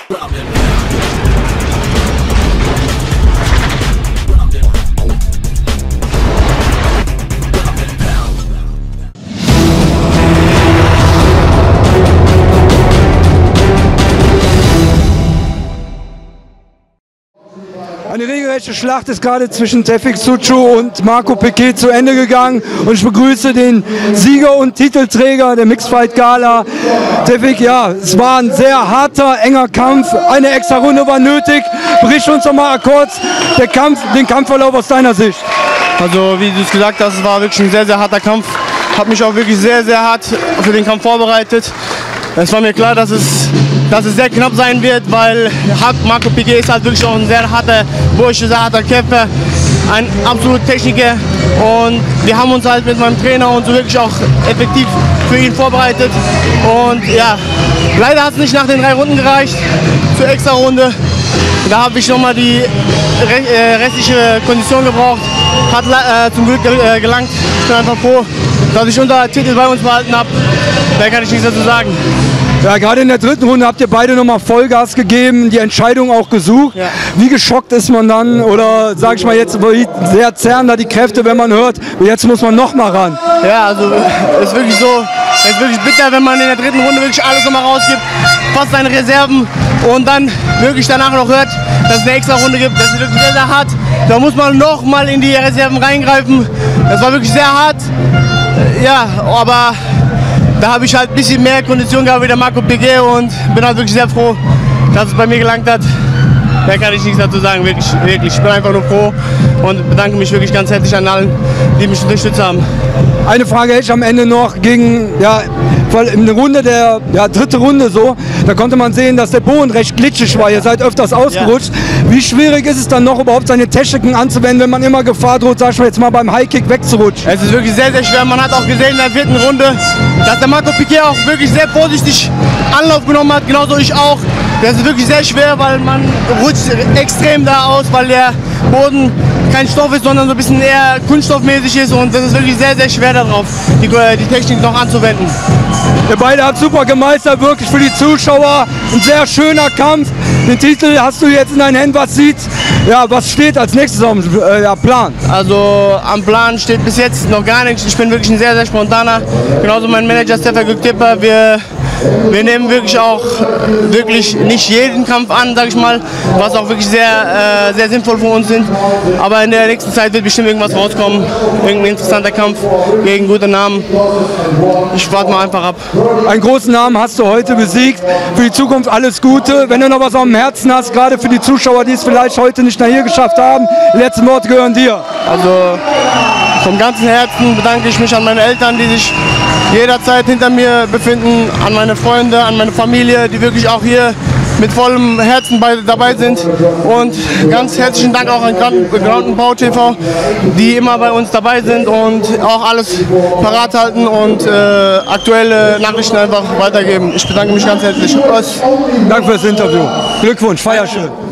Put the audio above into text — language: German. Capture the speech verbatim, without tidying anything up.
Eine regelrechte Schlacht ist gerade zwischen Tevfik Suçu und Marco Pequet zu Ende gegangen und ich begrüße den Sieger und Titelträger der Mixed Fight Gala. Tevfik, ja, es war ein sehr harter, enger Kampf, eine extra Runde war nötig. Bericht uns doch mal kurz der Kampf, den Kampfverlauf aus deiner Sicht. Also wie du es gesagt hast, es war wirklich ein sehr, sehr harter Kampf. Ich habe mich auch wirklich sehr, sehr hart für den Kampf vorbereitet. Es war mir klar, dass es, dass es sehr knapp sein wird, weil Marco Pequet ist halt wirklich auch ein sehr harter Bursche, sehr harter Kämpfer, ein absoluter Techniker. Und wir haben uns halt mit meinem Trainer und so wirklich auch effektiv für ihn vorbereitet. Und ja, leider hat es nicht nach den drei Runden gereicht zur Extra-Runde. Da habe ich nochmal die restliche Kondition gebraucht. Hat äh, zum Glück äh, gelangt. Ich bin einfach froh, dass ich unser Titel bei uns behalten habe. Da kann ich nichts dazu sagen. Ja, gerade in der dritten Runde habt ihr beide nochmal Vollgas gegeben, die Entscheidung auch gesucht. Ja. Wie geschockt ist man dann? Oder sag ich mal, jetzt sehr zerren da die Kräfte, wenn man hört, jetzt muss man nochmal ran. Ja, also es ist wirklich so, es ist wirklich bitter, wenn man in der dritten Runde wirklich alles nochmal rausgibt, fast seine Reserven und dann wirklich danach noch hört, dass es eine extra Runde gibt. Das ist wirklich sehr, sehr hart. Da muss man nochmal in die Reserven reingreifen. Das war wirklich sehr hart. Ja, aber da habe ich halt ein bisschen mehr Kondition gehabt wie der Marco Pequet und bin halt wirklich sehr froh, dass es bei mir gelangt hat. Da kann ich nichts dazu sagen, wirklich, wirklich. Ich bin einfach nur froh und bedanke mich wirklich ganz herzlich an allen, die mich unterstützt haben. Eine Frage hätte ich am Ende noch gegen, ja, in der Runde der ja, dritte Runde so, da konnte man sehen, dass der Boden recht glitschig war. Ihr seid öfters ausgerutscht. Ja. Wie schwierig ist es dann noch überhaupt seine Techniken anzuwenden, wenn man immer Gefahr droht, sag ich mal jetzt mal beim Highkick wegzurutschen? Es ist wirklich sehr, sehr schwer. Man hat auch gesehen in der vierten Runde, dass der Marco Pequet auch wirklich sehr vorsichtig Anlauf genommen hat, genauso ich auch. Das ist wirklich sehr schwer, weil man rutscht extrem da aus, weil der Boden kein Stoff ist, sondern so ein bisschen eher kunststoffmäßig ist und das ist wirklich sehr, sehr schwer darauf, die, die Technik noch anzuwenden. Ihr beide habt super gemeistert, wirklich für die Zuschauer. Ein sehr schöner Kampf. Den Titel hast du jetzt in deinen Händen. Was sieht, ja, was steht als nächstes auf dem äh, ja, Plan? Also am Plan steht bis jetzt noch gar nichts. Ich bin wirklich ein sehr, sehr spontaner. Genauso mein Manager Stefan Göktipper. Wir Wir nehmen wirklich auch wirklich nicht jeden Kampf an, sag ich mal, was auch wirklich sehr, äh, sehr sinnvoll für uns sind. Aber in der nächsten Zeit wird bestimmt irgendwas rauskommen, irgendein interessanter Kampf gegen gute Namen. Ich warte mal einfach ab. Einen großen Namen hast du heute besiegt. Für die Zukunft alles Gute. Wenn du noch was auf dem Herzen hast, gerade für die Zuschauer, die es vielleicht heute nicht nach hier geschafft haben, die letzten Worte gehören dir. Also vom ganzen Herzen bedanke ich mich an meine Eltern, die sich jederzeit hinter mir befinden, an meine Freunde, an meine Familie, die wirklich auch hier mit vollem Herzen bei, dabei sind. Und ganz herzlichen Dank auch an Ground and Pound T V, die immer bei uns dabei sind und auch alles parat halten und äh, aktuelle Nachrichten einfach weitergeben. Ich bedanke mich ganz herzlich. Danke fürs Interview. Glückwunsch, feier schön.